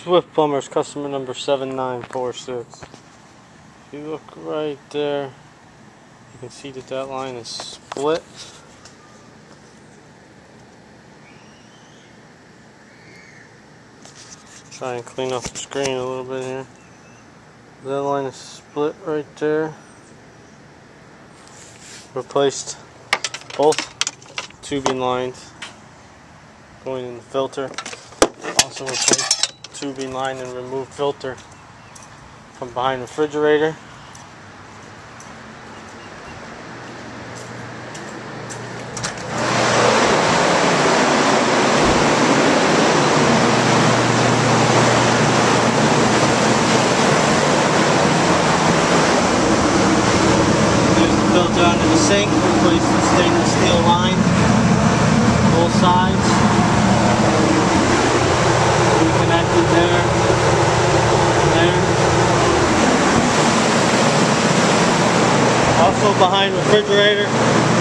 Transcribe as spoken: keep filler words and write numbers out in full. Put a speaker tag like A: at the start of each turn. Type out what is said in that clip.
A: Swift Plumbers, customer number seven nine four six. If you look right there, you can see that that line is split. Try and clean off the screen a little bit here. That line is split right there. Replaced both tubing lines going in the filter. Also replaced tubing line and removed filter from behind the refrigerator. Filter under the sink, replaced the stainless steel line, both sides, reconnected there, there. Also behind the refrigerator,